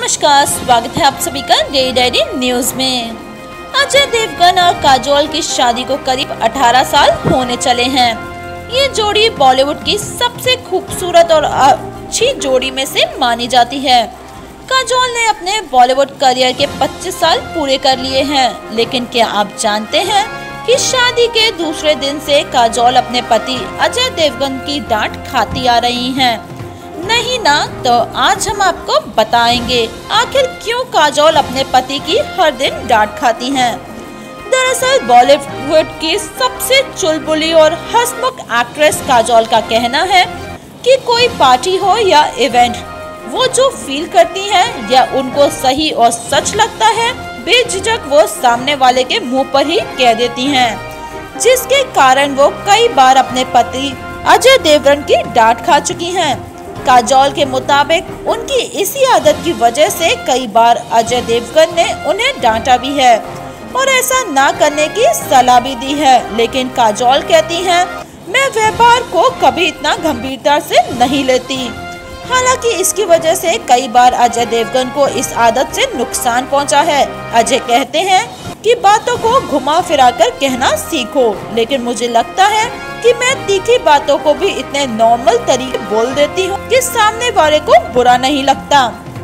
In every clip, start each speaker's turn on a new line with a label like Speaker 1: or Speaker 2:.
Speaker 1: नमस्कार, स्वागत है आप सभी का डेली डायरी न्यूज में। अजय देवगन और काजोल की शादी को करीब 18 साल होने चले हैं। ये जोड़ी बॉलीवुड की सबसे खूबसूरत और अच्छी जोड़ी में से मानी जाती है। काजोल ने अपने बॉलीवुड करियर के 25 साल पूरे कर लिए हैं, लेकिन क्या आप जानते हैं कि शादी के दूसरे दिन से काजोल अपने पति अजय देवगन की डांट खाती आ रही हैं। नहीं ना, तो आज हम आपको बताएंगे आखिर क्यों काजोल अपने पति की हर दिन डांट खाती हैं। दरअसल बॉलीवुड की सबसे चुलबुली और हंसमुख एक्ट्रेस काजोल का कहना है कि कोई पार्टी हो या इवेंट, वो जो फील करती हैं या उनको सही और सच लगता है, बेझिझक वो सामने वाले के मुंह पर ही कह देती हैं, जिसके कारण वो कई बार अपने पति अजय देवगन की डांट खा चुकी हैं। काजोल के मुताबिक उनकी इसी आदत की वजह से कई बार अजय देवगन ने उन्हें डांटा भी है और ऐसा ना करने की सलाह भी दी है, लेकिन काजोल कहती हैं, मैं व्यवहार को कभी इतना गंभीरता से नहीं लेती। हालांकि इसकी वजह से कई बार अजय देवगन को इस आदत से नुकसान पहुंचा है। अजय कहते हैं कि बातों को घुमा फिरा कर कहना सीखो, लेकिन मुझे लगता है कि मैं तीखी बातों को भी इतने नॉर्मल तरीके बोल देती हूँ कि सामने वाले को बुरा नहीं लगता।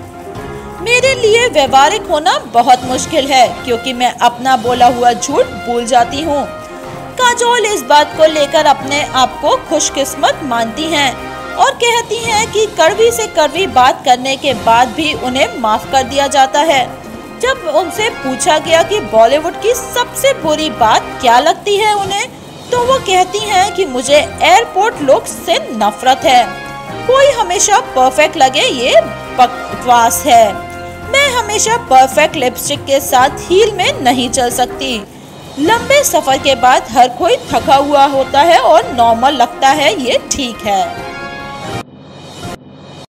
Speaker 1: मेरे लिए व्यवहारिक होना बहुत मुश्किल है, क्योंकि मैं अपना बोला हुआ झूठ भूल जाती हूँ। काजोल इस बात को लेकर अपने आप को खुशकिस्मत मानती हैं और कहती हैं कि कड़वी से कड़वी बात करने के बाद भी उन्हें माफ कर दिया जाता है। जब उनसे पूछा गया कि बॉलीवुड की सबसे बुरी बात क्या लगती है उन्हें, तो वो कहती हैं कि मुझे एयरपोर्ट लुक से नफरत है। कोई हमेशा परफेक्ट लगे, ये बकवास है। मैं हमेशा परफेक्ट लिपस्टिक के साथ हील में नहीं चल सकती। लंबे सफर के बाद हर कोई थका हुआ होता है और नॉर्मल लगता है, ये ठीक है।